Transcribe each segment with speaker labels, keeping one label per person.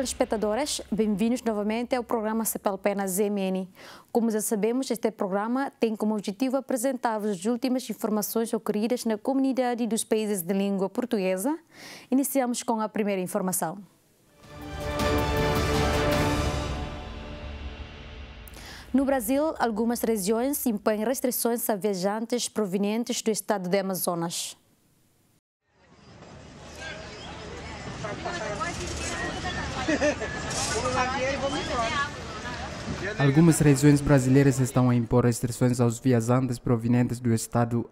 Speaker 1: telespectadores, bem-vindos novamente ao programa CPLP na ZMN. Como já sabemos, este programa tem como objetivo apresentar-vos as últimas informações ocorridas na comunidade dos países de língua portuguesa. Iniciamos com a primeira informação. No Brasil, algumas regiões impõem restrições a viajantes provenientes do estado de Amazonas.
Speaker 2: Algumas regiões brasileiras estão a impor restrições aos viajantes provenientes do estado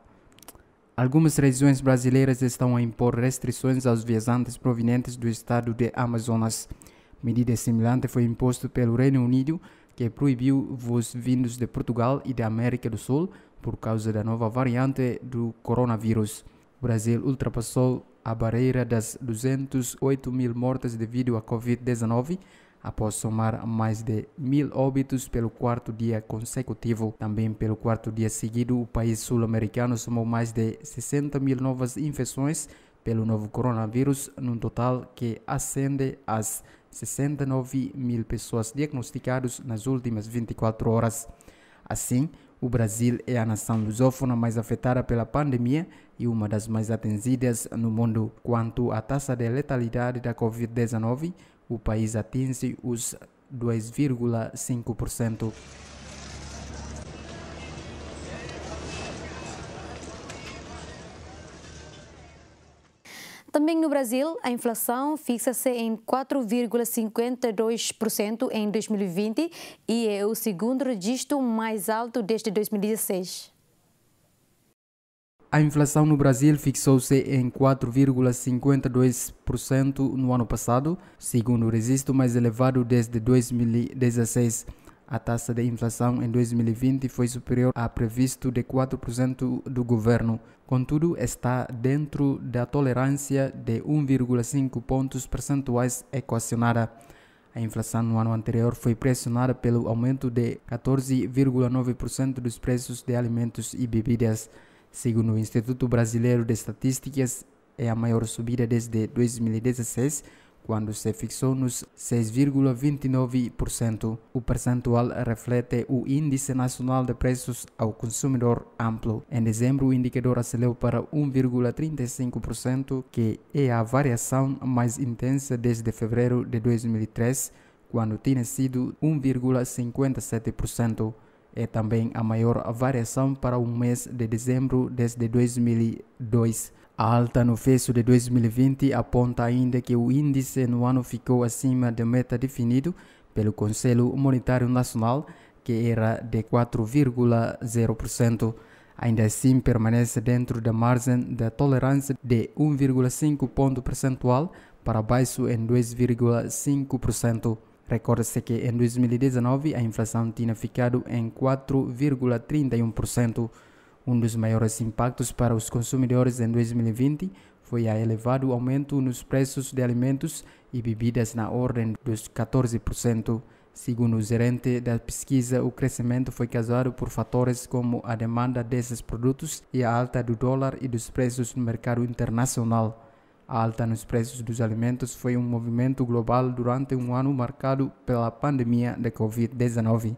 Speaker 2: de Amazonas. Medida semelhante foi imposta pelo Reino Unido, que proibiu voos vindos de Portugal e da América do Sul por causa da nova variante do coronavírus. O Brasil ultrapassou a barreira das 208 mil mortes devido à Covid-19, após somar mais de 1.000 óbitos pelo quarto dia consecutivo. Também pelo quarto dia seguido, o país sul-americano somou mais de 60 mil novas infecções pelo novo coronavírus, num total que ascende às 69 mil pessoas diagnosticadas nas últimas 24 horas. Assim, o Brasil é a nação lusófona mais afetada pela pandemia e uma das mais atingidas no mundo. Quanto à taxa de letalidade da Covid-19, o país atinge os 2,5%.
Speaker 1: Também no Brasil, a inflação fixa-se em 4,52% em 2020 e é o segundo registro mais alto desde 2016.
Speaker 2: A inflação no Brasil fixou-se em 4,52% no ano passado, segundo o registro mais elevado desde 2016. A taxa de inflação em 2020 foi superior ao previsto de 4% do governo. Contudo, está dentro da tolerância de 1,5 pontos percentuais equacionada. A inflação no ano anterior foi pressionada pelo aumento de 14,9% dos preços de alimentos e bebidas. Segundo o Instituto Brasileiro de Estatísticas, é a maior subida desde 2016, quando se fixou nos 6,29%. O percentual reflete o Índice Nacional de Preços ao Consumidor Amplo. Em dezembro, o indicador acelerou para 1,35%, que é a variação mais intensa desde fevereiro de 2003, quando tinha sido 1,57%. É também a maior variação para o mês de dezembro desde 2002. A alta no fecho de 2020 aponta ainda que o índice no ano ficou acima da meta definido pelo Conselho Monetário Nacional, que era de 4,0%. Ainda assim, permanece dentro da margem da tolerância de 1,5 ponto percentual para baixo em 2,5%. Recorda-se que em 2019 a inflação tinha ficado em 4,31%. Um dos maiores impactos para os consumidores em 2020 foi a elevado aumento nos preços de alimentos e bebidas na ordem dos 14%. Segundo o gerente da pesquisa, o crescimento foi causado por fatores como a demanda desses produtos e a alta do dólar e dos preços no mercado internacional. A alta nos preços dos alimentos foi um movimento global durante um ano marcado pela pandemia da Covid-19.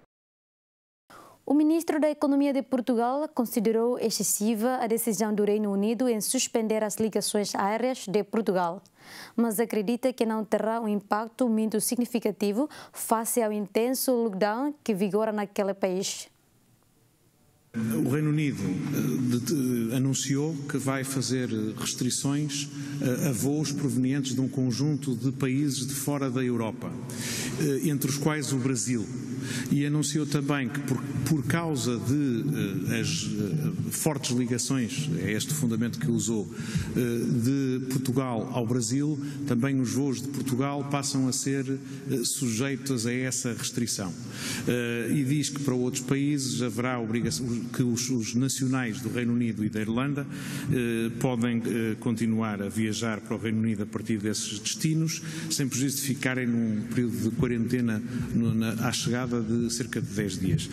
Speaker 1: O ministro da Economia de Portugal considerou excessiva a decisão do Reino Unido em suspender as ligações aéreas de Portugal, mas acredita que não terá um impacto muito significativo face ao intenso lockdown que vigora naquele país.
Speaker 3: O Reino Unido anunciou que vai fazer restrições a voos provenientes de um conjunto de países de fora da Europa, entre os quais o Brasil. E anunciou também que por causa de as fortes ligações, é este o fundamento que usou, de Portugal ao Brasil, também os voos de Portugal passam a ser sujeitos a essa restrição. E diz que para outros países haverá obrigação que os nacionais do Reino Unido e da Irlanda podem continuar a viajar para o Reino Unido a partir desses destinos, sem prejuízo de ficarem num período de quarentena à chegada de cerca de 10 dias. Eu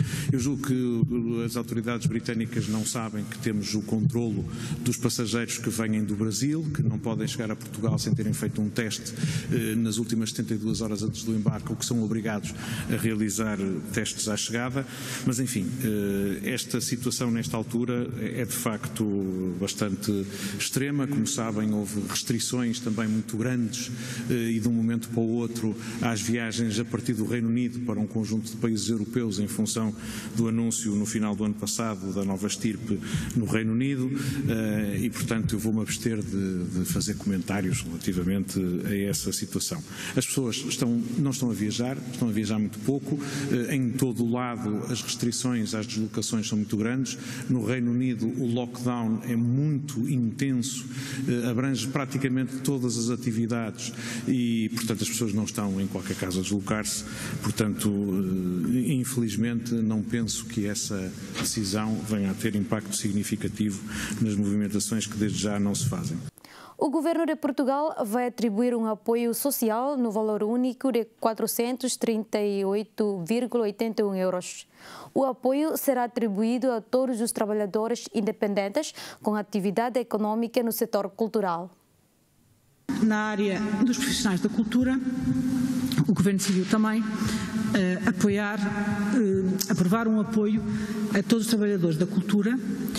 Speaker 3: julgo que as autoridades britânicas não sabem que temos o controlo dos passageiros que vêm do Brasil, que não podem chegar a Portugal sem terem feito um teste nas últimas 72 horas antes do embarque, ou que são obrigados a realizar testes à chegada. Mas, enfim, esta situação nesta altura é de facto bastante extrema. Como sabem, houve restrições também muito grandes e de um momento para o outro às viagens a partir do Reino Unido para um conjunto de países europeus em função do anúncio no final do ano passado da nova estirpe no Reino Unido e, portanto, eu vou-me abster de fazer comentários relativamente a essa situação. As pessoas não estão a viajar muito pouco. Em todo o lado as restrições às deslocações são muito grandes. No Reino Unido o lockdown é muito intenso, abrange praticamente todas as atividades e, portanto, as pessoas não estão em qualquer caso a deslocar-se. Portanto, infelizmente não penso que essa decisão venha a ter impacto significativo nas movimentações que desde já não se fazem.
Speaker 1: O governo de Portugal vai atribuir um apoio social no valor único de 438,81 euros. O apoio será atribuído a todos os trabalhadores independentes com atividade econômica no setor cultural.
Speaker 4: Na área dos profissionais da cultura, o Governo decidiu também aprovar um apoio a todos os trabalhadores da cultura,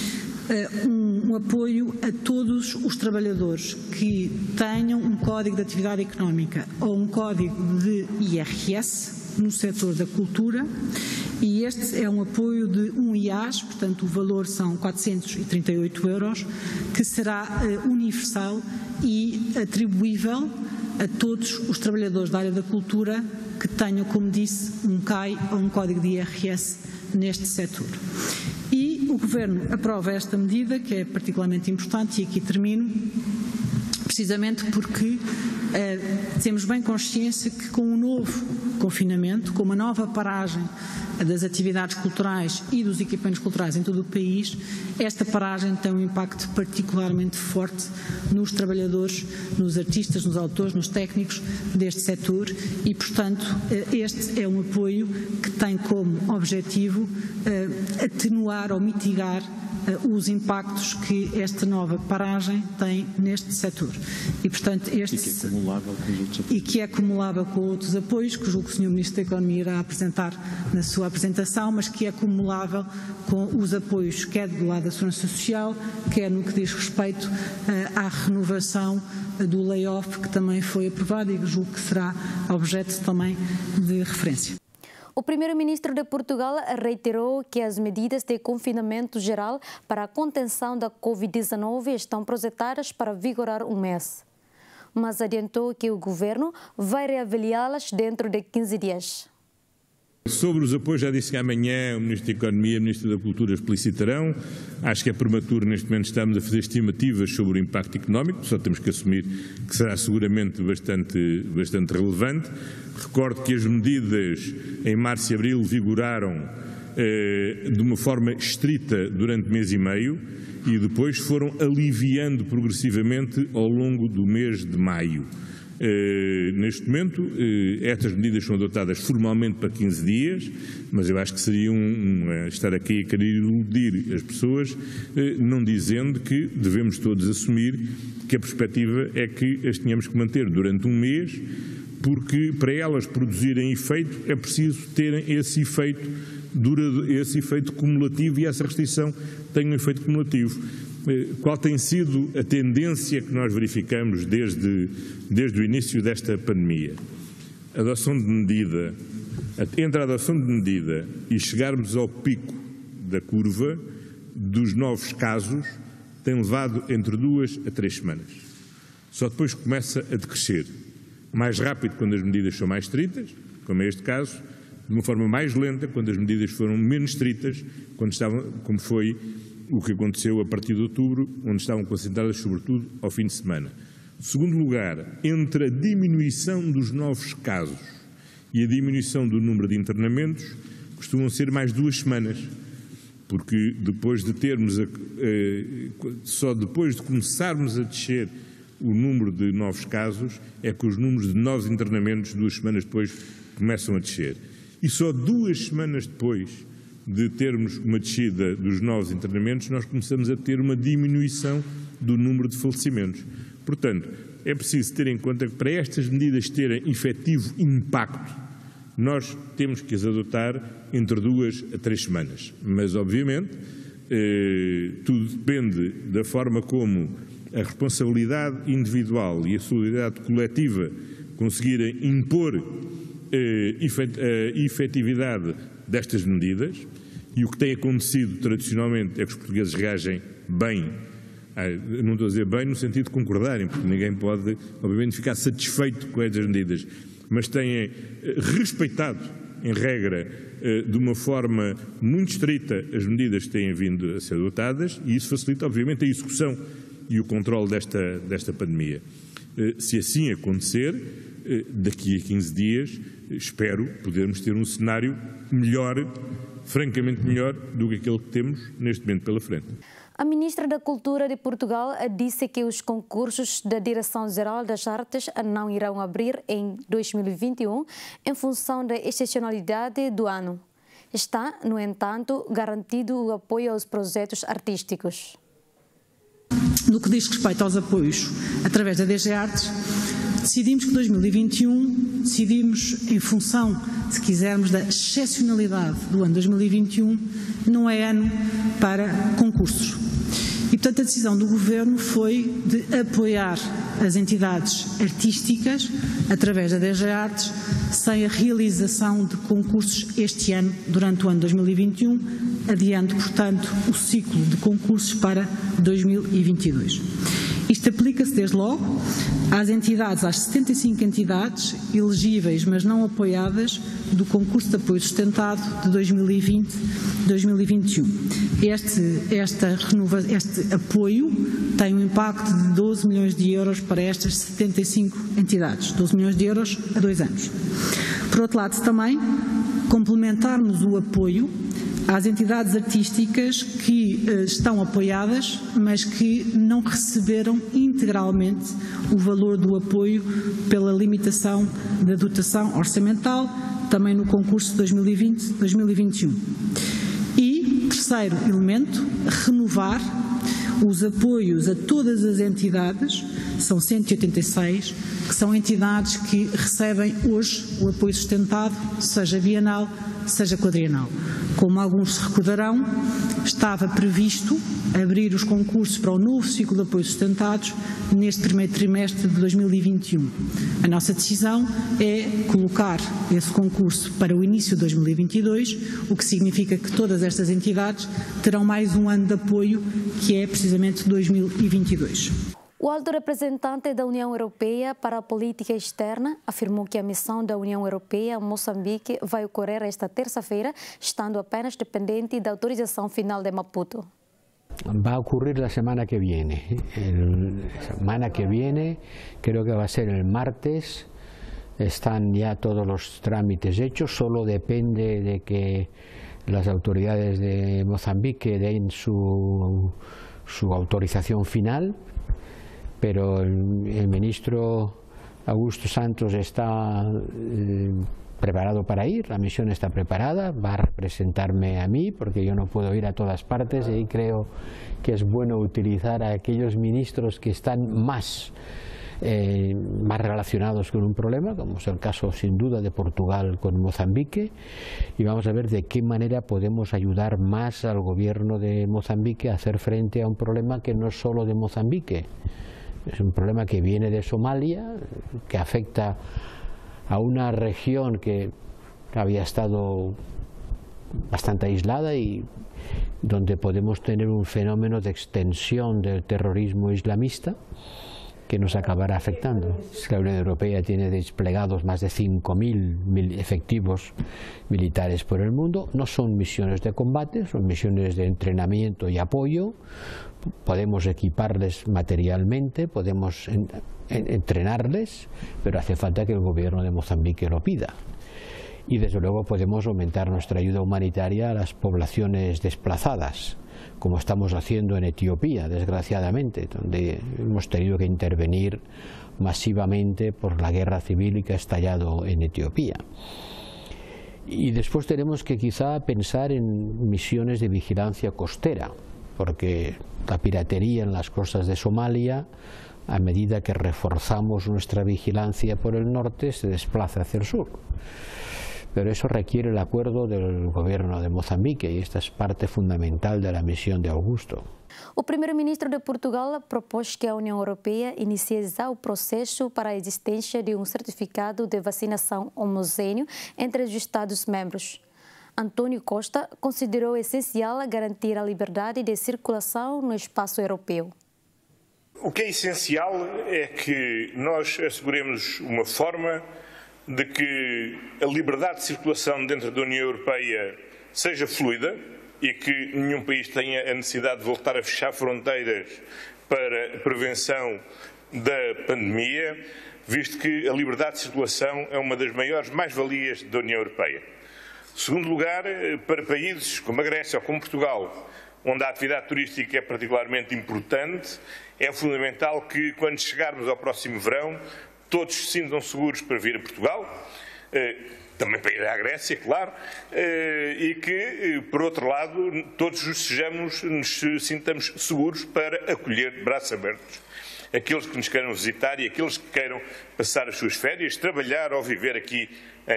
Speaker 4: um apoio a todos os trabalhadores que tenham um código de atividade económica ou um código de IRS no setor da cultura, e este é um apoio de um IAS, portanto o valor são 438 euros, que será universal e atribuível a todos os trabalhadores da área da cultura que tenham, como disse, um CAI ou um código de IRS neste setor. E o Governo aprova esta medida, que é particularmente importante, e aqui termino, precisamente porque temos bem consciência que com um novo confinamento, com uma nova paragem das atividades culturais e dos equipamentos culturais em todo o país, esta paragem tem um impacto particularmente forte nos trabalhadores, nos artistas, nos autores, nos técnicos deste setor e, portanto, este é um apoio que tem como objetivo atenuar ou mitigar os impactos que esta nova paragem tem neste setor. E, portanto, que é acumulável com outros apoios, que julgo que o Sr. Ministro da Economia irá apresentar na sua apresentação, mas que é acumulável com os apoios quer do lado da Segurança Social, quer no que diz respeito à renovação do layoff, que também foi aprovado e que julgo que será objeto também de referência.
Speaker 1: O primeiro-ministro de Portugal reiterou que as medidas de confinamento geral para a contenção da Covid-19 estão projetadas para vigorar um mês, mas adiantou que o governo vai reavaliá-las dentro de 15 dias.
Speaker 5: Sobre os apoios, já disse que amanhã o Ministro da Economia e o Ministro da Cultura explicitarão. Acho que é prematuro, neste momento estamos a fazer estimativas sobre o impacto económico, só temos que assumir que será seguramente bastante relevante. Recordo que as medidas em março e abril vigoraram de uma forma estrita durante mês e meio e depois foram aliviando progressivamente ao longo do mês de maio. Neste momento, estas medidas são adotadas formalmente para 15 dias, mas eu acho que seria estar aqui a querer iludir as pessoas, não dizendo que devemos todos assumir que a perspectiva é que as tenhamos que manter durante um mês, porque para elas produzirem efeito é preciso terem esse efeito cumulativo e essa restrição tem um efeito cumulativo. Qual tem sido a tendência que nós verificamos desde o início desta pandemia? Entre a adoção de medida e chegarmos ao pico da curva dos novos casos, tem levado entre 2 a 3 semanas. Só depois começa a decrescer. Mais rápido quando as medidas são mais estritas, como é este caso, de uma forma mais lenta quando as medidas foram menos estritas, como foi o que aconteceu a partir de outubro, onde estavam concentradas sobretudo ao fim de semana. Segundo lugar, entre a diminuição dos novos casos e a diminuição do número de internamentos, costumam ser mais 2 semanas, porque depois de termos, só depois de começarmos a descer o número de novos casos, é que os números de novos internamentos 2 semanas depois começam a descer. E só 2 semanas depois de termos uma descida dos novos internamentos, nós começamos a ter uma diminuição do número de falecimentos. Portanto, é preciso ter em conta que para estas medidas terem efetivo impacto, nós temos que as adotar entre 2 a 3 semanas. Mas, obviamente, tudo depende da forma como a responsabilidade individual e a solidariedade coletiva conseguirem impor a efetividade destas medidas, e o que tem acontecido tradicionalmente é que os portugueses reagem bem. Não estou a dizer bem no sentido de concordarem, porque ninguém pode, obviamente, ficar satisfeito com estas medidas, mas têm respeitado, em regra, de uma forma muito estrita, as medidas que têm vindo a ser adotadas, e isso facilita, obviamente, a execução e o controle desta pandemia. Se assim acontecer, daqui a 15 dias, espero podermos ter um cenário melhor, francamente melhor, do que aquele que temos neste momento pela frente.
Speaker 1: A Ministra da Cultura de Portugal disse que os concursos da Direção-Geral das Artes não irão abrir em 2021 em função da excepcionalidade do ano. Está, no entanto, garantido o apoio aos projetos artísticos.
Speaker 4: No que diz respeito aos apoios através da DG Artes, decidimos que 2021, decidimos em função, se quisermos, da excepcionalidade do ano 2021, não é ano para concursos. E, portanto, a decisão do Governo foi de apoiar as entidades artísticas através da DG Artes, sem a realização de concursos este ano, durante o ano 2021, adiando, portanto, o ciclo de concursos para 2022. Isto aplica-se, desde logo, às entidades, às 75 entidades elegíveis, mas não apoiadas, do concurso de apoio sustentado de 2020-2021. Este apoio tem um impacto de 12 milhões de euros para estas 75 entidades, 12 milhões de euros a 2 anos. Por outro lado, também complementarmos o apoio às entidades artísticas que estão apoiadas, mas que não receberam integralmente o valor do apoio pela limitação da dotação orçamental, também no concurso de 2020-2021. E, terceiro elemento, renovar os apoios a todas as entidades, são 186, que são entidades que recebem hoje o apoio sustentado, seja bienal, seja quadrienal. Como alguns se recordarão, estava previsto abrir os concursos para o novo ciclo de apoio sustentados neste primeiro trimestre de 2021. A nossa decisão é colocar esse concurso para o início de 2022, o que significa que todas estas entidades terão mais um ano de apoio, que é precisamente 2022.
Speaker 1: O alto representante da União Europeia para a Política Externa afirmou que a missão da União Europeia a Moçambique vai ocorrer esta terça-feira, estando apenas dependente da autorización final de Maputo.
Speaker 6: Va a ocurrir la semana que viene. La semana que viene, creo que va a ser el martes. Están ya todos los trámites hechos, solo depende de que las autoridades de Mozambique den su autorización final. Pero el ministro Augusto Santos está preparado para ir, la misión está preparada, va a representarme a mí porque yo no puedo ir a todas partes y creo que es bueno utilizar a aquellos ministros que están más relacionados con un problema, como es el caso sin duda de Portugal con Mozambique, y vamos a ver de qué manera podemos ayudar más al gobierno de Mozambique a hacer frente a un problema que no es solo de Mozambique. Es un problema que viene de Somalia, que afecta a una región que había estado bastante aislada y donde podemos tener un fenómeno de extensión del terrorismo islamista que nos acabará afectando. La Unión Europea tiene desplegados más de 5.000 efectivos militares por el mundo. No son misiones de combate, son misiones de entrenamiento y apoyo. Podemos equiparles materialmente, podemos entrenarles, pero hace falta que el gobierno de Mozambique lo pida. Y desde luego podemos aumentar nuestra ayuda humanitaria a las poblaciones desplazadas, como estamos haciendo en Etiopía, desgraciadamente, donde hemos tenido que intervenir masivamente por la guerra civil que ha estallado en Etiopía. Y después tenemos que quizá pensar en misiones de vigilancia costera, porque la piratería en las costas de Somalia, a medida que reforzamos nuestra vigilancia por el norte, se desplaza hacia el sur. Pero eso requiere el acuerdo del gobierno de Mozambique y esta es parte fundamental de la misión de Augusto.
Speaker 1: O primeiro-ministro de Portugal propôs que a União Europeia inicie já o processo para a existência de um certificado de vacinação homogêneo entre os Estados-membros. António Costa considerou essencial garantir a liberdade de circulação no espaço europeu.
Speaker 5: O que é essencial é que nós asseguremos uma forma de que a liberdade de circulação dentro da União Europeia seja fluida e que nenhum país tenha a necessidade de voltar a fechar fronteiras para a prevenção da pandemia, visto que a liberdade de circulação é uma das maiores mais-valias da União Europeia. Segundo lugar, para países como a Grécia ou como Portugal, onde a atividade turística é particularmente importante, é fundamental que, quando chegarmos ao próximo verão, todos se sintam seguros para vir a Portugal, também para ir à Grécia, claro, e que, por outro lado, todos nos sintamos seguros para acolher de braços abertos aqueles que nos queiram visitar e aqueles que queiram passar as suas férias, trabalhar ou viver aqui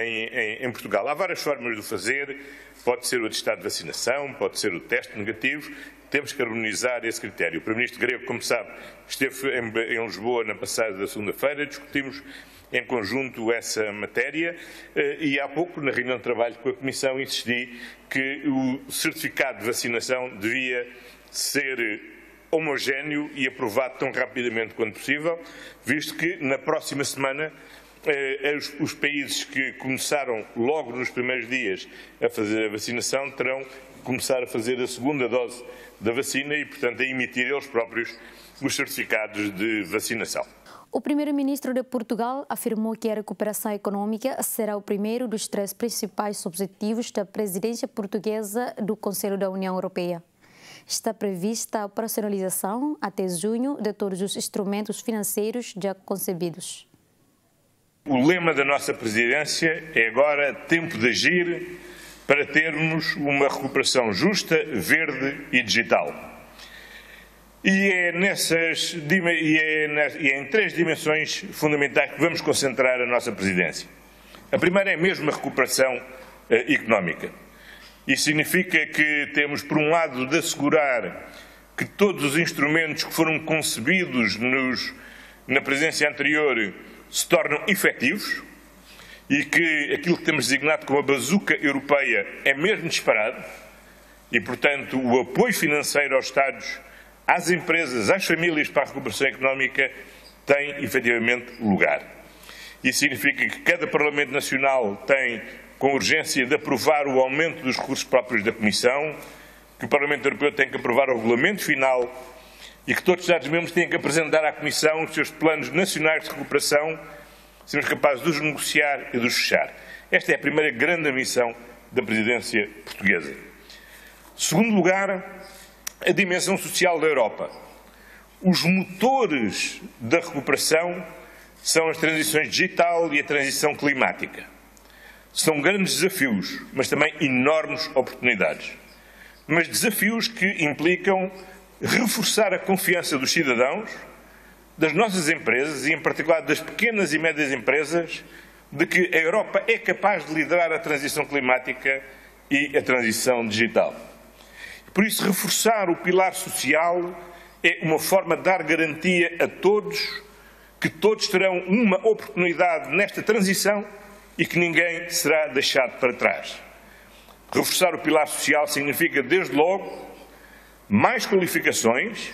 Speaker 5: em Portugal. Há várias formas de o fazer, pode ser o atestado de vacinação, pode ser o teste negativo, temos que harmonizar esse critério. O Primeiro-Ministro grego, como sabe, esteve em Lisboa na passada segunda-feira, discutimos em conjunto essa matéria e há pouco, na reunião de trabalho com a Comissão, insisti que o certificado de vacinação devia ser homogéneo e aprovado tão rapidamente quanto possível, visto que na próxima semana os países que começaram logo nos primeiros dias a fazer a vacinação terão que começar a fazer a segunda dose da vacina e, portanto, a emitir eles próprios os certificados de vacinação.
Speaker 1: O primeiro-ministro de Portugal afirmou que a recuperação econômica será o primeiro dos 3 principais objetivos da presidência portuguesa do Conselho da União Europeia. Está prevista a operacionalização até junho de todos os instrumentos financeiros já concebidos.
Speaker 5: O lema da nossa presidência é agora tempo de agir para termos uma recuperação justa, verde e digital. E é em 3 dimensões fundamentais que vamos concentrar a nossa presidência. A primeira é mesmo a recuperação económica. Isso significa que temos, por um lado, de assegurar que todos os instrumentos que foram concebidos na presidência anterior se tornam efetivos e que aquilo que temos designado como a bazuca europeia é mesmo disparado e, portanto, o apoio financeiro aos Estados, às empresas, às famílias para a recuperação económica tem efetivamente lugar. Isso significa que cada Parlamento Nacional tem com urgência de aprovar o aumento dos recursos próprios da Comissão, que o Parlamento Europeu tem que aprovar o regulamento final e que todos os Estados-membros têm que apresentar à Comissão os seus planos nacionais de recuperação, sermos capazes de os negociar e de os fechar. Esta é a primeira grande missão da presidência portuguesa. Segundo lugar, a dimensão social da Europa. Os motores da recuperação são as transições digital e a transição climática. São grandes desafios, mas também enormes oportunidades. Mas desafios que implicam reforçar a confiança dos cidadãos, das nossas empresas e, em particular, das pequenas e médias empresas, de que a Europa é capaz de liderar a transição climática e a transição digital. Por isso, reforçar o pilar social é uma forma de dar garantia a todos que todos terão uma oportunidade nesta transição e que ninguém será deixado para trás. Reforçar o pilar social significa, desde logo, mais qualificações,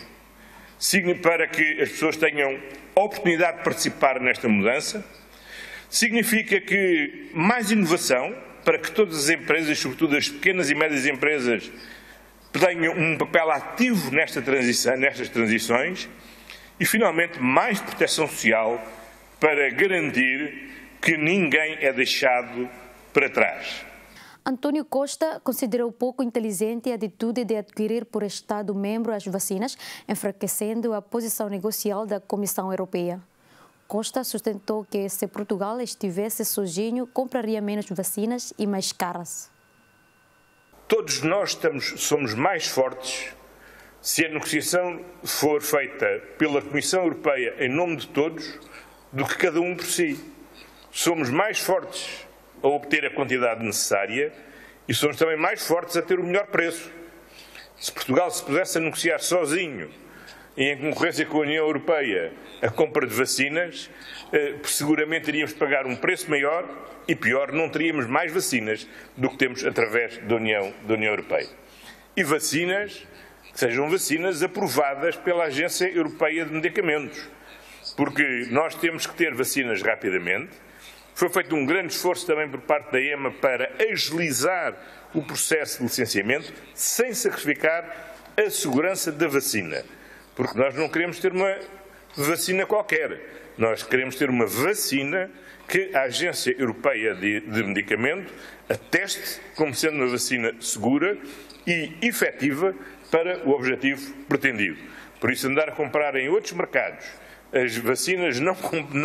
Speaker 5: para que as pessoas tenham a oportunidade de participar nesta mudança, significa que mais inovação, para que todas as empresas, sobretudo as pequenas e médias empresas, tenham um papel ativo nestas transições, e, finalmente, mais proteção social para garantir que ninguém é deixado para trás.
Speaker 1: António Costa considerou pouco inteligente a atitude de adquirir por Estado-membro as vacinas, enfraquecendo a posição negocial da Comissão Europeia. Costa sustentou que se Portugal estivesse sozinho, compraria menos vacinas e mais caras.
Speaker 5: Todos nós somos mais fortes se a negociação for feita pela Comissão Europeia em nome de todos do que cada um por si. Somos mais fortes a obter a quantidade necessária e somos também mais fortes a ter o melhor preço. Se Portugal se pudesse a negociar sozinho e em concorrência com a União Europeia a compra de vacinas, seguramente iríamos pagar um preço maior e, pior, não teríamos mais vacinas do que temos através da União Europeia. E vacinas que sejam vacinas aprovadas pela Agência Europeia de Medicamentos, porque nós temos que ter vacinas rapidamente. Foi feito um grande esforço também por parte da EMA para agilizar o processo de licenciamento sem sacrificar a segurança da vacina, porque nós não queremos ter uma vacina qualquer, nós queremos ter uma vacina que a Agência Europeia de Medicamento ateste como sendo uma vacina segura e efetiva para o objetivo pretendido. Por isso, andar a comprar em outros mercados as vacinas não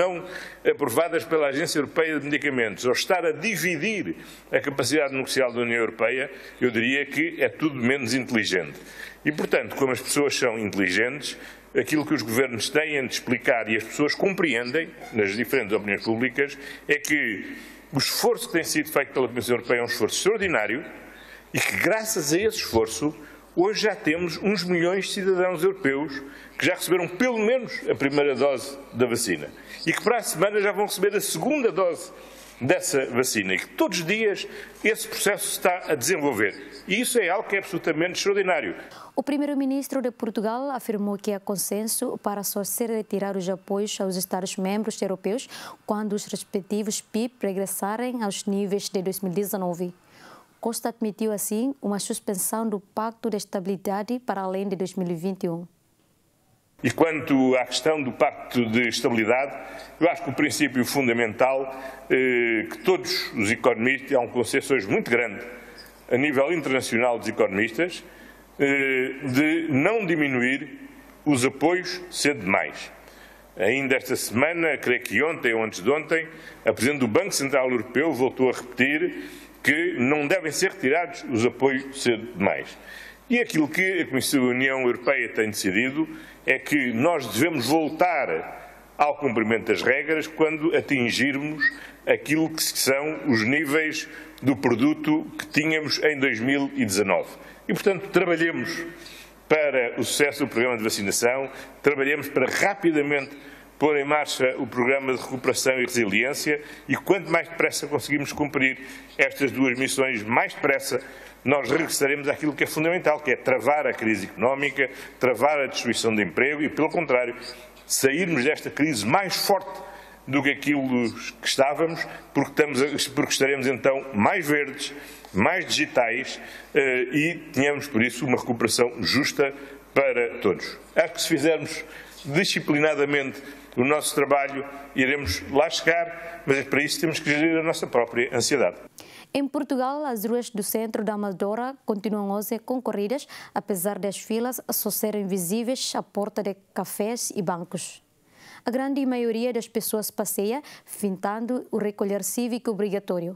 Speaker 5: aprovadas pela Agência Europeia de Medicamentos, ou estar a dividir a capacidade negocial da União Europeia, eu diria que é tudo menos inteligente. E, portanto, como as pessoas são inteligentes, aquilo que os governos têm de explicar e as pessoas compreendem, nas diferentes opiniões públicas, é que o esforço que tem sido feito pela Comissão Europeia é um esforço extraordinário e que, graças a esse esforço, hoje já temos uns milhões de cidadãos europeus que já receberam pelo menos a primeira dose da vacina e que para a semana já vão receber a segunda dose dessa vacina e que todos os dias esse processo está a desenvolver. E isso é algo que é absolutamente extraordinário.
Speaker 1: O primeiro-ministro de Portugal afirmou que há consenso para só se retirar os apoios aos Estados-membros europeus quando os respectivos PIB regressarem aos níveis de 2019. Costa admitiu, assim, uma suspensão do Pacto de Estabilidade para além de 2021.
Speaker 5: E quanto à questão do Pacto de Estabilidade, eu acho que o princípio fundamental que todos os economistas, há um consenso hoje muito grande a nível internacional dos economistas, de não diminuir os apoios cedo demais. Ainda esta semana, creio que ontem ou antes de ontem, a Presidente do Banco Central Europeu voltou a repetir que não devem ser retirados os apoios cedo demais. E aquilo que a União Europeia tem decidido é que nós devemos voltar ao cumprimento das regras quando atingirmos aquilo que são os níveis do produto que tínhamos em 2019. E, portanto, trabalhemos para o sucesso do programa de vacinação, trabalhemos para rapidamente pôr em marcha o programa de recuperação e resiliência e quanto mais depressa conseguimos cumprir estas duas missões, mais depressa nós regressaremos àquilo que é fundamental, que é travar a crise económica, travar a destruição de emprego e, pelo contrário, sairmos desta crise mais forte do que aquilo que estávamos, porque estaremos então mais verdes, mais digitais e tenhamos, por isso, uma recuperação justa para todos. Acho que se fizermos disciplinadamente o nosso trabalho, iremos lá chegar, mas para isso temos que gerir a nossa própria ansiedade.
Speaker 1: Em Portugal, as ruas do centro da Amadora continuam hoje concorridas, apesar das filas só serem visíveis à porta de cafés e bancos. A grande maioria das pessoas passeia, fintando o recolher cívico obrigatório.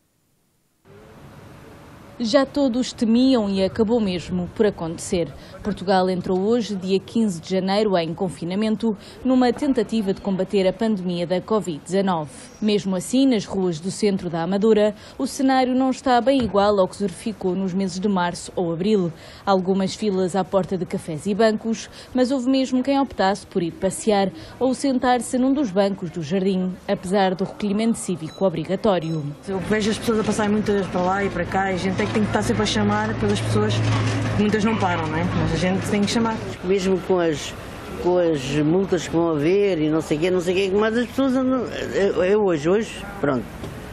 Speaker 7: Já todos temiam e acabou mesmo por acontecer. Portugal entrou hoje, dia 15 de janeiro, em confinamento, numa tentativa de combater a pandemia da Covid-19. Mesmo assim, nas ruas do centro da Amadora, o cenário não está bem igual ao que se verificou nos meses de março ou abril. Algumas filas à porta de cafés e bancos, mas houve mesmo quem optasse por ir passear ou sentar-se num dos bancos do jardim, apesar do recolhimento cívico obrigatório.
Speaker 8: Eu vejo as pessoas a passarem muitas para lá e para cá, e a gente tem que estar sempre a chamar pelas pessoas, muitas não param, não é? Mas a gente tem que chamar.
Speaker 9: Mesmo com as multas que vão haver e não sei o quê, mas as pessoas andam, hoje, pronto,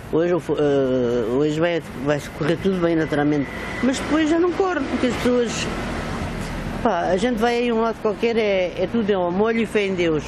Speaker 9: hoje vai correr tudo bem naturalmente, mas depois já não corre, porque as pessoas, a gente vai aí um lado qualquer, é tudo ao molho e fé em Deus,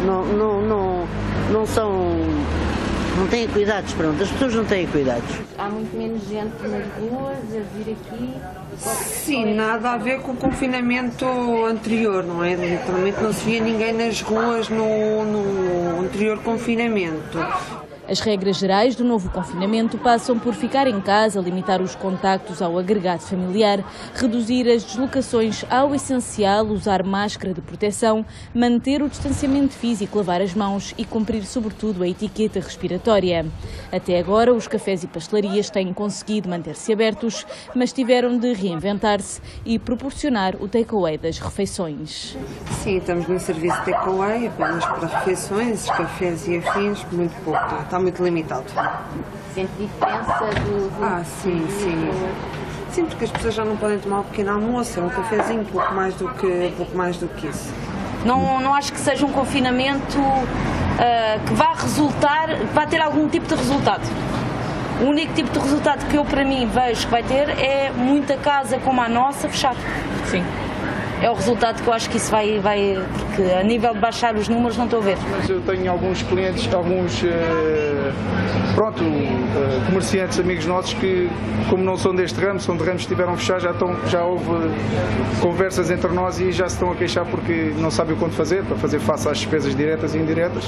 Speaker 9: não têm cuidados, pronto, as pessoas não têm cuidados.
Speaker 10: Há muito menos gente nas ruas a vir aqui?
Speaker 11: Sim, nada a ver com o confinamento anterior, não é? Literalmente não se via ninguém nas ruas onde anterior confinamento.
Speaker 7: As regras gerais do novo confinamento passam por ficar em casa, limitar os contactos ao agregado familiar, reduzir as deslocações ao essencial, usar máscara de proteção, manter o distanciamento físico, lavar as mãos e cumprir sobretudo a etiqueta respiratória. Até agora, os cafés e pastelarias têm conseguido manter-se abertos, mas tiveram de reinventar-se e proporcionar o take-away das refeições.
Speaker 11: Sim, estamos no serviço de take-away, apenas para refeições, cafés e afins, muito pouco. Está muito limitado.
Speaker 10: Sente diferença do...
Speaker 11: Sim. Sim, porque as pessoas já não podem tomar um pequeno almoço, um cafezinho, pouco mais do que isso.
Speaker 10: Não acho que seja um confinamento que vá ter algum tipo de resultado. O único tipo de resultado que eu, para mim, vejo que vai ter é muita casa como a nossa fechar. Sim. É o resultado que eu acho que isso vai, porque a nível de baixar os números não estou a ver.
Speaker 12: Mas eu tenho alguns clientes, comerciantes, amigos nossos que, como não são deste ramo, são de ramos que estiveram fechados, já houve conversas entre nós e já se estão a queixar porque não sabem o quanto fazer, para fazer face às despesas diretas e indiretas.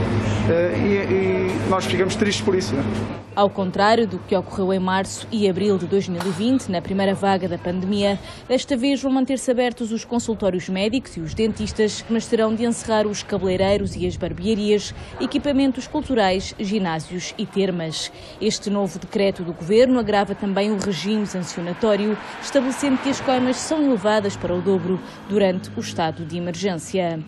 Speaker 12: E nós ficamos tristes por isso.
Speaker 7: Ao contrário do que ocorreu em março e abril de 2020, na primeira vaga da pandemia, desta vez vão manter-se abertos os consultórios médicos e os dentistas, mas terão de encerrar os cabeleireiros e as barbearias, equipamentos culturais, ginásios e termas. Este novo decreto do Governo agrava também o regime sancionatório, estabelecendo que as coimas são elevadas para o dobro durante o estado de emergência.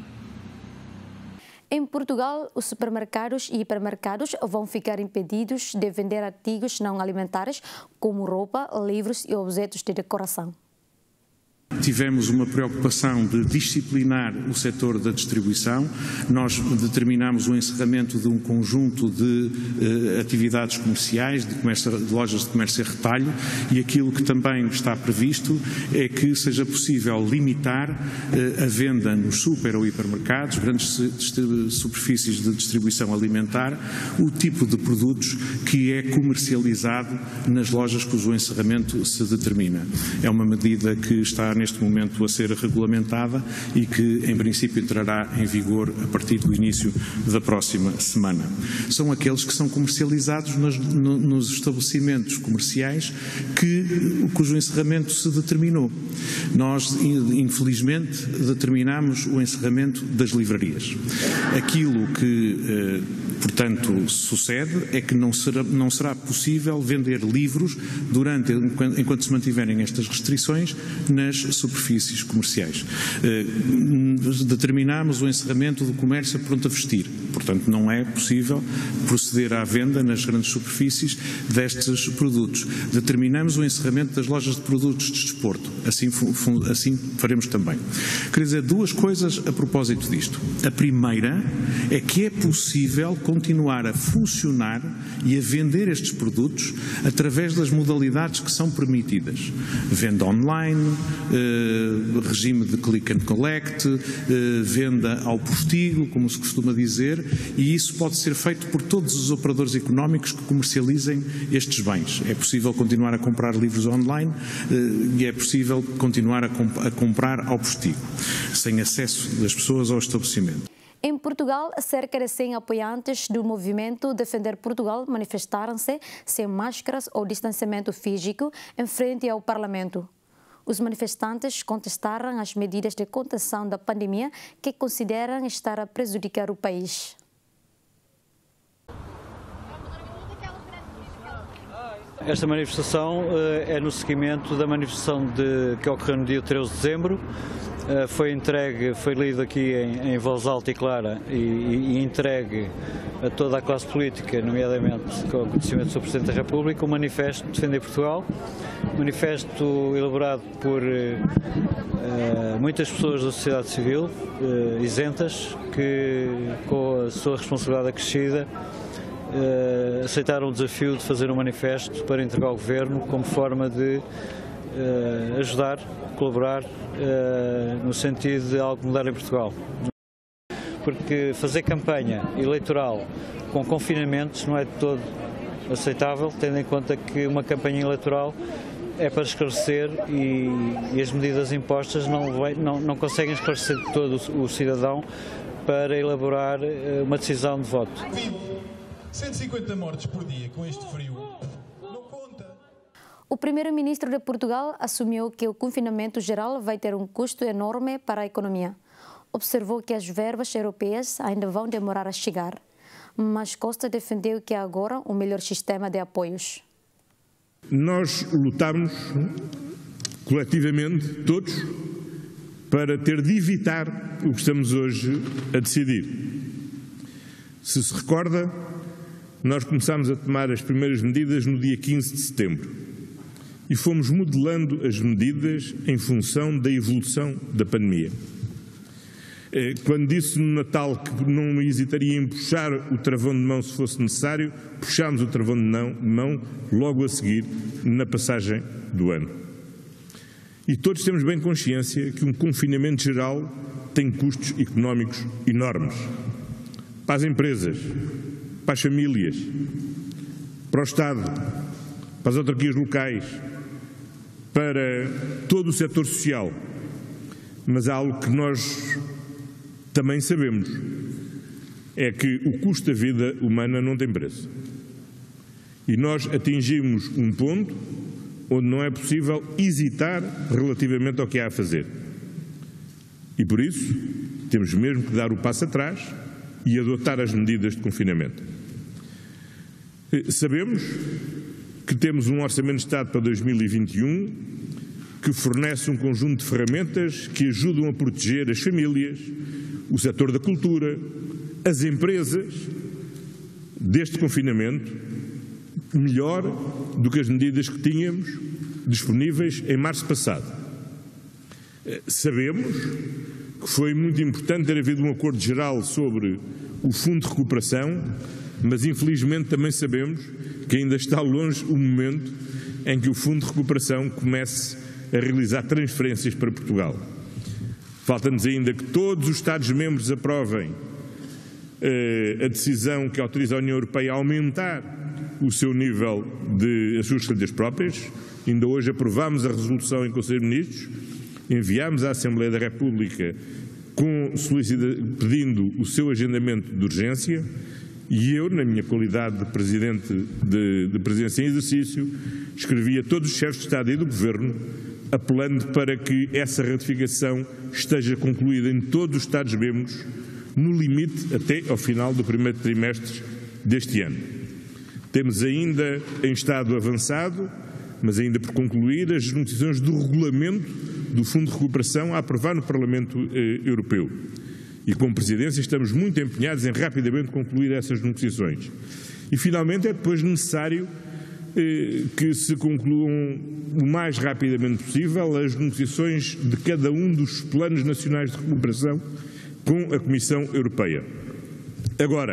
Speaker 1: Em Portugal, os supermercados e hipermercados vão ficar impedidos de vender artigos não alimentares como roupa, livros e objetos de decoração.
Speaker 3: Tivemos uma preocupação de disciplinar o setor da distribuição. Nós determinamos o encerramento de um conjunto de atividades comerciais, de lojas de comércio e retalho, e aquilo que também está previsto é que seja possível limitar a venda nos super ou hipermercados, grandes superfícies de distribuição alimentar, o tipo de produtos que é comercializado nas lojas cujo encerramento se determina. É uma medida que está neste momento a ser regulamentada e que, em princípio, entrará em vigor a partir do início da próxima semana. São aqueles que são comercializados nos estabelecimentos comerciais cujo encerramento se determinou. Nós, infelizmente, determinamos o encerramento das livrarias. Aquilo que, portanto, sucede é que não será possível vender livros enquanto se mantiverem estas restrições nas superfícies comerciais. Determinamos o encerramento do comércio pronto a vestir. Portanto, não é possível proceder à venda nas grandes superfícies destes produtos. Determinamos o encerramento das lojas de produtos de desporto. Assim faremos também. Quer dizer, duas coisas a propósito disto. A primeira é que é possível continuar a funcionar e a vender estes produtos através das modalidades que são permitidas. Venda online, regime de click and collect, venda ao postigo, como se costuma dizer, e isso pode ser feito por todos os operadores económicos que comercializem estes bens. É possível continuar a comprar livros online e é possível continuar a comprar ao postigo, sem acesso das pessoas ao estabelecimento.
Speaker 1: Em Portugal, cerca de 100 apoiantes do movimento Defender Portugal manifestaram-se sem máscaras ou distanciamento físico em frente ao Parlamento. Os manifestantes contestaram as medidas de contenção da pandemia que consideram estar a prejudicar o país.
Speaker 13: Esta manifestação é no seguimento da manifestação que ocorreu no dia 13 de dezembro. Foi lido aqui em voz alta e clara e entregue a toda a classe política, nomeadamente com o conhecimento do Sr. Presidente da República, o manifesto Defender Portugal, manifesto elaborado por muitas pessoas da sociedade civil, isentas, que com a sua responsabilidade acrescida aceitaram o desafio de fazer um manifesto para entregar ao Governo como forma de ajudar, colaborar no sentido de algo mudar em Portugal. Porque fazer campanha eleitoral com confinamentos não é de todo aceitável, tendo em conta que uma campanha eleitoral é para esclarecer e as medidas impostas não conseguem esclarecer de todo o cidadão para elaborar uma decisão de voto.
Speaker 14: 150 mortes por dia com este frio. Não conta.
Speaker 1: O primeiro-ministro de Portugal assumiu que o confinamento geral vai ter um custo enorme para a economia. Observou que as verbas europeias ainda vão demorar a chegar, mas Costa defendeu que há agora um melhor sistema de apoios.
Speaker 5: Nós lutamos coletivamente, todos, para ter de evitar o que estamos hoje a decidir. Se recorda, nós começámos a tomar as primeiras medidas no dia 15 de setembro e fomos modelando as medidas em função da evolução da pandemia. Quando disse no Natal que não hesitaria em puxar o travão de mão se fosse necessário, puxámos o travão de mão logo a seguir, na passagem do ano. E todos temos bem consciência que um confinamento geral tem custos económicos enormes. Para as empresas, para as famílias, para o Estado, para as autarquias locais, para todo o setor social. Mas há algo que nós também sabemos, é que o custo da vida humana não tem preço. E nós atingimos um ponto onde não é possível hesitar relativamente ao que há a fazer. E por isso temos mesmo que dar o passo atrás e adotar as medidas de confinamento. Sabemos que temos um Orçamento de Estado para 2021 que fornece um conjunto de ferramentas que ajudam a proteger as famílias, o setor da cultura, as empresas deste confinamento, melhor do que as medidas que tínhamos disponíveis em março passado. Sabemos que foi muito importante ter havido um acordo geral sobre o Fundo de Recuperação, mas infelizmente também sabemos que ainda está longe o momento em que o Fundo de Recuperação comece a realizar transferências para Portugal. Falta-nos ainda que todos os Estados-membros aprovem a decisão que autoriza a União Europeia a aumentar o seu nível as suas receitas próprias. Ainda hoje aprovámos a resolução em Conselho de Ministros, enviámos à Assembleia da República pedindo o seu agendamento de urgência e eu, na minha qualidade de Presidente de Presidência em exercício, escrevi a todos os chefes de Estado e do Governo apelando para que essa ratificação esteja concluída em todos os Estados-membros no limite até ao final do primeiro trimestre deste ano. Temos ainda em estado avançado, mas ainda por concluir, as negociações do regulamento do Fundo de Recuperação a aprovar no Parlamento Europeu. E como Presidência estamos muito empenhados em rapidamente concluir essas negociações. E finalmente é depois necessário que se concluam o mais rapidamente possível as negociações de cada um dos planos nacionais de recuperação com a Comissão Europeia. Agora,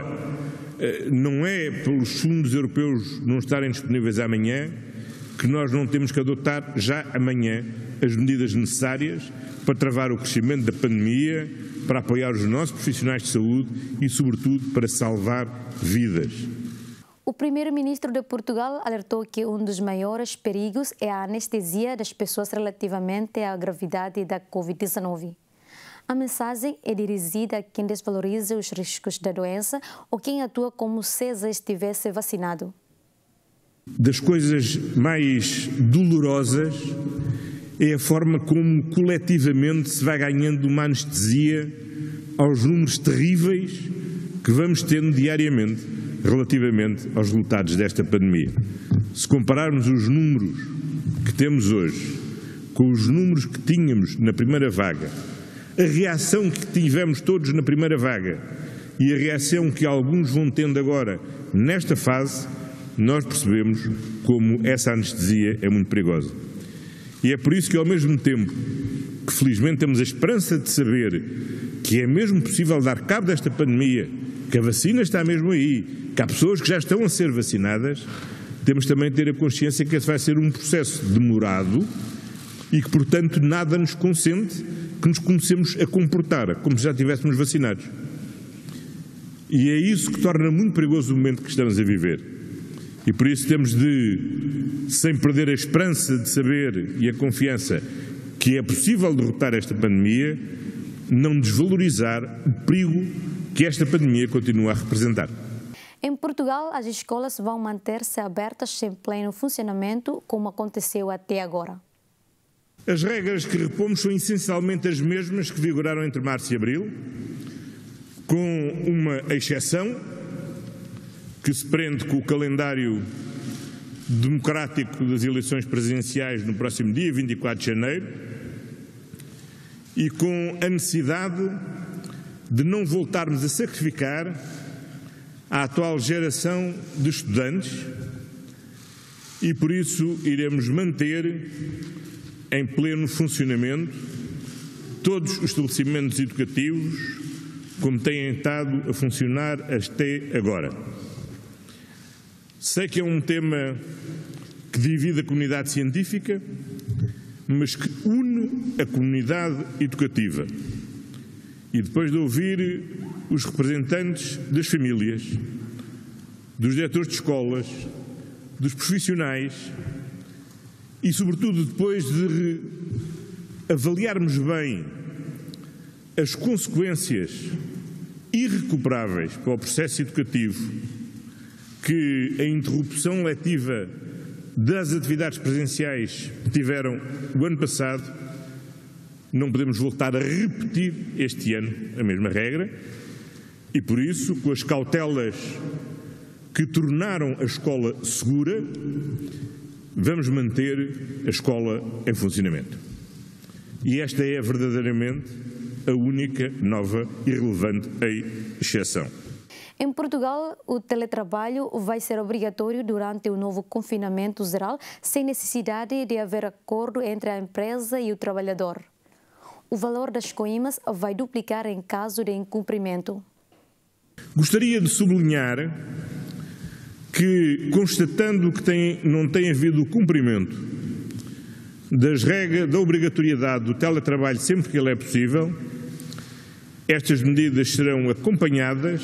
Speaker 5: não é pelos fundos europeus não estarem disponíveis amanhã que nós não temos que adotar já amanhã as medidas necessárias para travar o crescimento da pandemia, para apoiar os nossos profissionais de saúde e, sobretudo, para salvar vidas.
Speaker 1: O primeiro-ministro de Portugal alertou que um dos maiores perigos é a anestesia das pessoas relativamente à gravidade da Covid-19. A mensagem é dirigida a quem desvaloriza os riscos da doença ou quem atua como se já estivesse vacinado.
Speaker 5: Das coisas mais dolorosas é a forma como coletivamente se vai ganhando uma anestesia aos números terríveis que vamos tendo diariamente relativamente aos resultados desta pandemia. Se compararmos os números que temos hoje com os números que tínhamos na primeira vaga, a reação que tivemos todos na primeira vaga e a reação que alguns vão tendo agora nesta fase, nós percebemos como essa anestesia é muito perigosa. E é por isso que, ao mesmo tempo que felizmente temos a esperança de saber que é mesmo possível dar cabo desta pandemia, que a vacina está mesmo aí, que há pessoas que já estão a ser vacinadas, temos também de ter a consciência que esse vai ser um processo demorado e que, portanto, nada nos consente que nos comecemos a comportar como se já estivéssemos vacinados. E é isso que torna muito perigoso o momento que estamos a viver. E por isso temos de, sem perder a esperança de saber e a confiança que é possível derrotar esta pandemia, não desvalorizar o perigo que esta pandemia continua a representar.
Speaker 1: Em Portugal, as escolas vão manter-se abertas sem pleno funcionamento, como aconteceu até agora.
Speaker 5: As regras que repomos são essencialmente as mesmas que vigoraram entre março e abril, com uma exceção que se prende com o calendário democrático das eleições presidenciais no próximo dia 24 de janeiro e com a necessidade de não voltarmos a sacrificar a atual geração de estudantes e, por isso, iremos manter em pleno funcionamento todos os estabelecimentos educativos como têm estado a funcionar até agora. Sei que é um tema que divide a comunidade científica, mas que une a comunidade educativa. E depois de ouvir os representantes das famílias, dos diretores de escolas, dos profissionais e, sobretudo, depois de avaliarmos bem as consequências irrecuperáveis para o processo educativo que a interrupção letiva das atividades presenciais tiveram o ano passado, não podemos voltar a repetir este ano a mesma regra e, por isso, com as cautelas que tornaram a escola segura, vamos manter a escola em funcionamento. E esta é verdadeiramente a única nova e relevante exceção.
Speaker 1: Em Portugal, o teletrabalho vai ser obrigatório durante o novo confinamento geral, sem necessidade de haver acordo entre a empresa e o trabalhador. O valor das coimas vai duplicar em caso de incumprimento.
Speaker 5: Gostaria de sublinhar que, constatando que não tem havido o cumprimento das regras da obrigatoriedade do teletrabalho sempre que ele é possível, estas medidas serão acompanhadas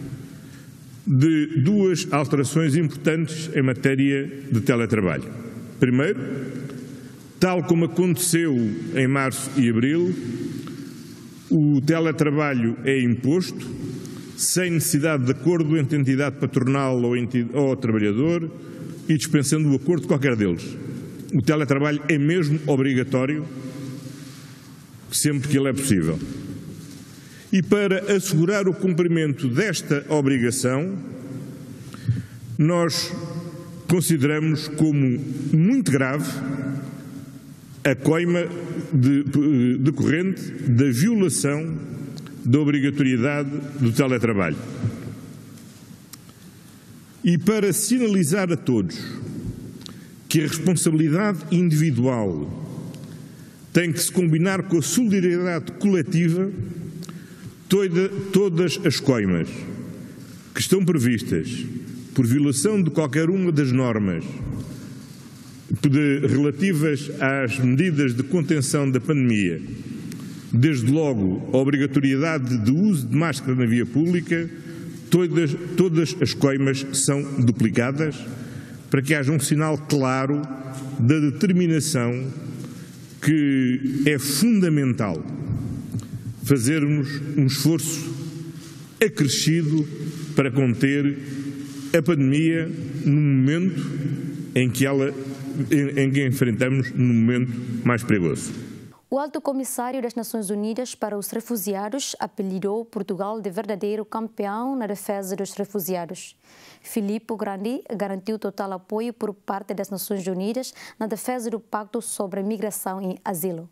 Speaker 5: de duas alterações importantes em matéria de teletrabalho. Primeiro, tal como aconteceu em março e abril, o teletrabalho é imposto sem necessidade de acordo entre a entidade patronal ou trabalhador e dispensando o acordo de qualquer deles. O teletrabalho é mesmo obrigatório sempre que ele é possível. E para assegurar o cumprimento desta obrigação, nós consideramos como muito grave a coima decorrente da violação da obrigatoriedade do teletrabalho. E para sinalizar a todos que a responsabilidade individual tem que se combinar com a solidariedade coletiva, todas as coimas que estão previstas por violação de qualquer uma das normas relativas às medidas de contenção da pandemia, desde logo a obrigatoriedade de uso de máscara na via pública, todas as coimas são duplicadas para que haja um sinal claro da determinação que é fundamental fazermos um esforço acrescido para conter a pandemia no momento em que enfrentamos no momento mais perigoso.
Speaker 1: O Alto Comissário das Nações Unidas para os Refugiados apelidou Portugal de verdadeiro campeão na defesa dos refugiados. Filippo Grandi garantiu total apoio por parte das Nações Unidas na defesa do Pacto sobre Migração e Asilo.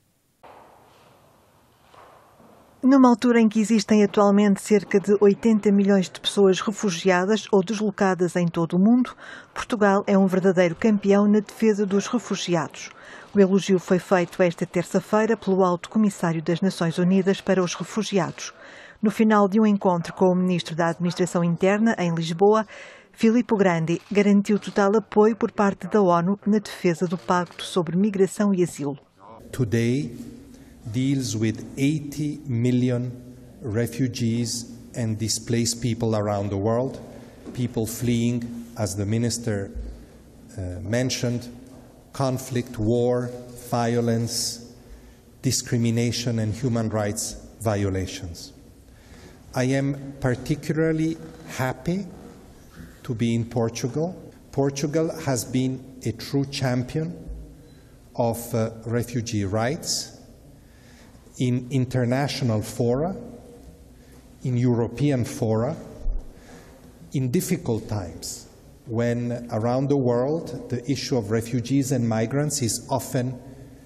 Speaker 15: Numa altura em que existem atualmente cerca de 80 milhões de pessoas refugiadas ou deslocadas em todo o mundo, Portugal é um verdadeiro campeão na defesa dos refugiados. O elogio foi feito esta terça-feira pelo Alto Comissário das Nações Unidas para os Refugiados. No final de um encontro com o Ministro da Administração Interna, em Lisboa, Filippo Grandi garantiu total apoio por parte da ONU na defesa do Pacto sobre Migração e Asilo.
Speaker 16: Today deals with 80 million refugees and displaced people around the world, people fleeing, as the Minister mentioned, conflict, war, violence, discrimination and human rights violations. I am particularly happy to be in Portugal. Portugal has been a true champion of refugee rights in international fora, in European fora, in difficult times when around the world the issue of refugees and migrants is often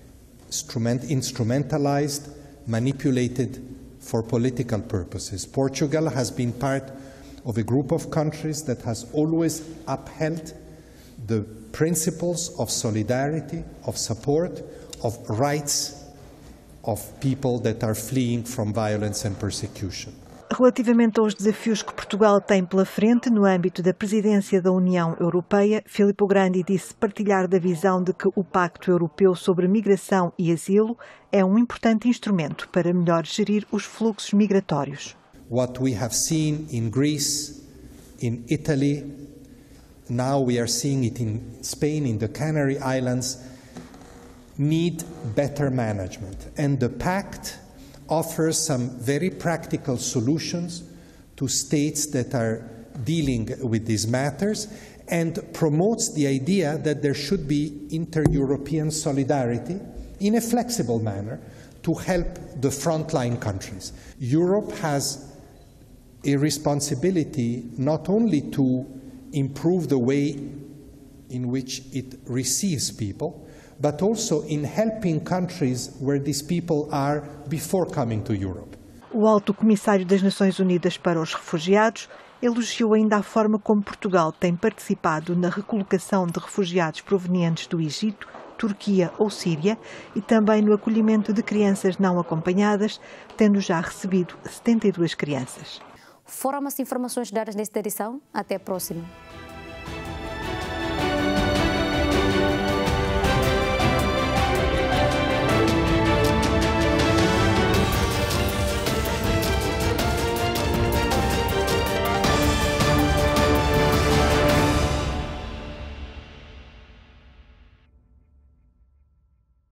Speaker 16: instrumentalized, manipulated for political purposes. Portugal has been part of a group of countries that has always upheld the principles of solidarity, of support, of rights of people that are fleeing from violence and persecution.
Speaker 15: Relativamente aos desafios que Portugal tem pela frente no âmbito da presidência da União Europeia, Filippo Grandi disse partilhar da visão de que o Pacto Europeu sobre Migração e Asilo é um importante instrumento para melhor gerir os fluxos migratórios.
Speaker 16: What we have seen in Greece, in Italy, now we are seeing it in Spain, in the Canary Islands, need better management. And the pact offers some very practical solutions to states that are dealing with these matters and promotes the idea that there should be inter-European solidarity in a flexible manner to help the frontline countries. Europe has a responsibility not only to improve the way in which it receives people, but also in helping countries where these people are before coming to Europe.
Speaker 15: O Alto Comissário das Nações Unidas para os Refugiados elogiou ainda a forma como Portugal tem participado na recolocação de refugiados provenientes do Egito, Turquia ou Síria e também no acolhimento de crianças não acompanhadas, tendo já recebido 72 crianças.
Speaker 1: Foram as informações dadas nesta edição. Até a próxima.